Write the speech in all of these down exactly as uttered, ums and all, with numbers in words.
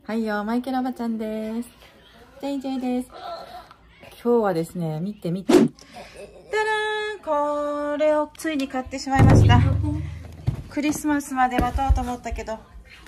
はいよ、マイケルおばちゃんです。ジェイジェイです。今日はですね、見て見て。たらーん、これをついに買ってしまいました。クリスマスまで待とうと思ったけど、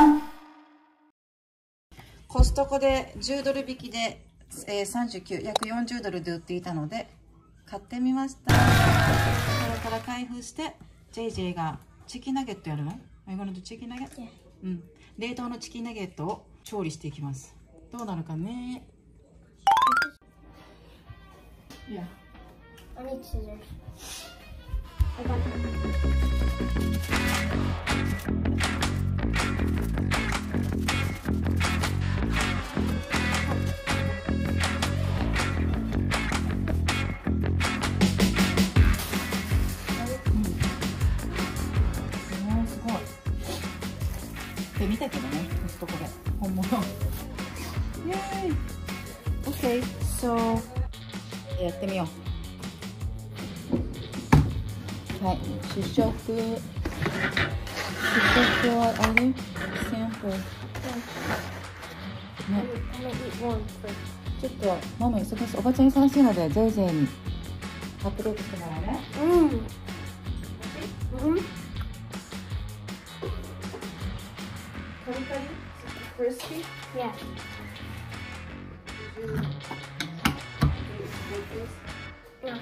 コストコでじゅうドル引きで、えー、さんじゅうきゅう、約よんじゅうドルで売っていたので、買ってみました。これから開封して、ジェイジェイがチキンナゲットやるの？ Are you gonna do chicken nugget? Yeah. うん。冷凍のチキンナゲットを調理していきます。どうなるかね。Yeah. I need scissors. I got them. で見たけどね、コストコで本物。イエーイ。OK、so やってみよう。はい、試食。試食はあれ？サンプル。ね。ちょっとママ忙しい、おばちゃん忙しいので ジェイジェイ にアップデートしてもらうね。 うん。うん。 カリカリ？クリスピー？ Yeah. Yeah.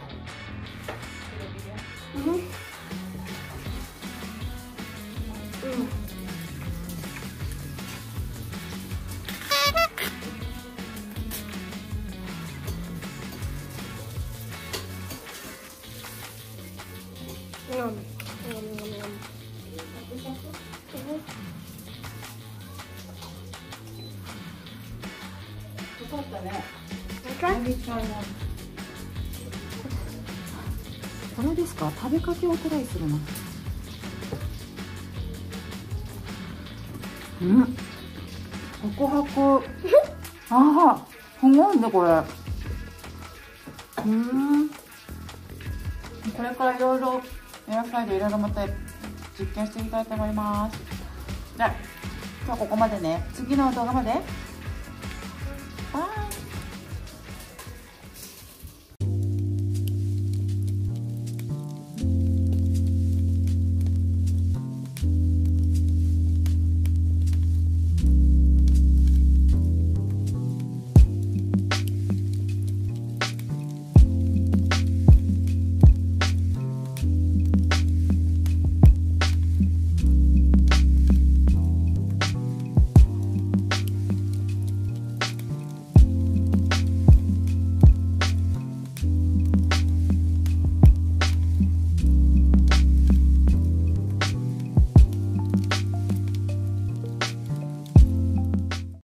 Mhm. Mm. Yum. Yum, yum, yum. Mhm. よかったね。 Okay. これですか？食べかけをトライするの。うん。ホクホク。ああ、すごいねこれ。うん。これからいろいろエアフライでいろいろまた実験してみたいと思います。じゃあ今日はここまでね。次の動画まで。バイ。